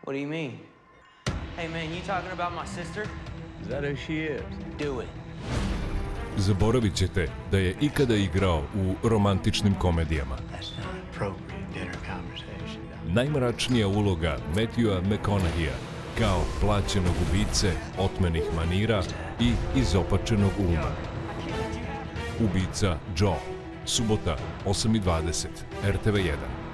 What do you mean? Hey man, you talking about my sister? Is that who she is? Do it. Zaboravit ćete da je ikada igrao u romantičnim komedijama. That's not appropriate dinner conversation. Najmračnija uloga Matthewa McConaugheyja kao plaćenog ubice, otmenih manira i izopačenog uma. Ubica Joe. Subota, 8:20, RTV1.